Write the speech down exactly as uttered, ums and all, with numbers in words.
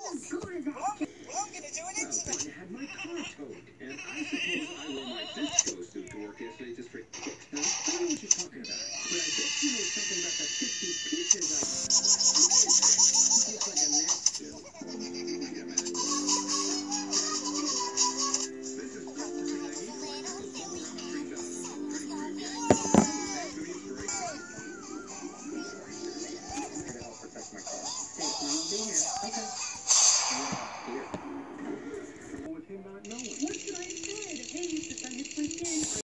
course. Good as Well, I'm, well, I'm going to do an incident. Well, I had my car towed, and I suppose I wore my disco suit to work yesterday just for kicks. Now, tell me what you're talking about.